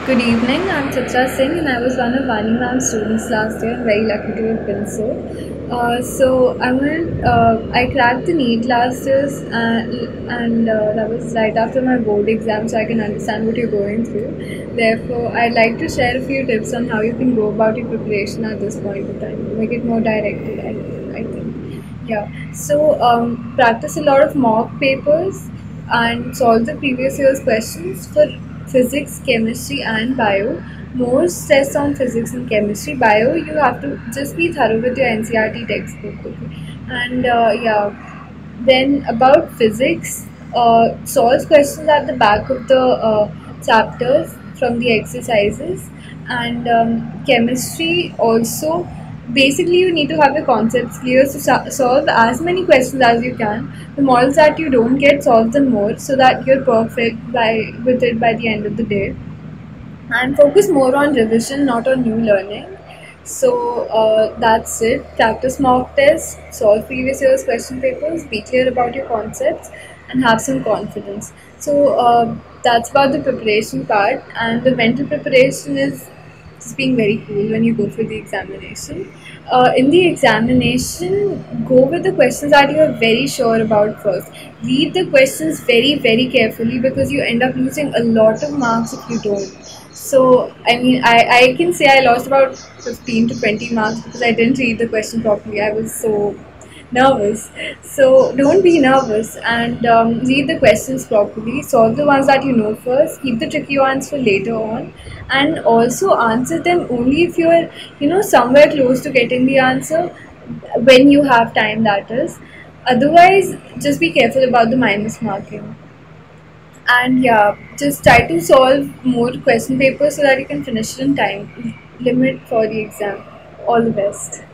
Good evening. I'm Chitra Singh, and I was one of Vani Ma'am's students last year. I'm very lucky to have been so. I cracked the NEET last year, and that was right after my board exam, so I can understand what you're going through. Therefore, I'd like to share a few tips on how you can go about your preparation at this point in time, make it more directed. I think. Yeah. Practice a lot of mock papers and solve the previous year's questions for physics, chemistry, and bio. More stress on physics and chemistry. Bio, you have to just be thorough with your NCRT textbook. Okay? Then about physics, solve questions at the back of the chapters from the exercises, and chemistry also. Basically, you need to have your concepts clear, so solve as many questions as you can. The models that you don't get, solve them more, so that you're perfect with it by the end of the day, and focus more on revision, not on new learning. That's it. Practice mock tests, solve previous year's question papers, be clear about your concepts, and have some confidence. That's about the preparation part, and the mental preparation is just being very cool when you go for the examination. In the examination, go with the questions that you are very sure about first. Read the questions very, very carefully because you end up losing a lot of marks if you don't. I can say I lost about 15 to 20 marks because I didn't read the question properly. I was so nervous. So don't be nervous, and read the questions properly. Solve the ones that you know first. Keep the tricky ones for later on, and also answer them only if you're somewhere close to getting the answer when you have time. That is. Otherwise, just be careful about the minus marking. And yeah, just try to solve more question papers so that you can finish it in time limit for the exam. All the best.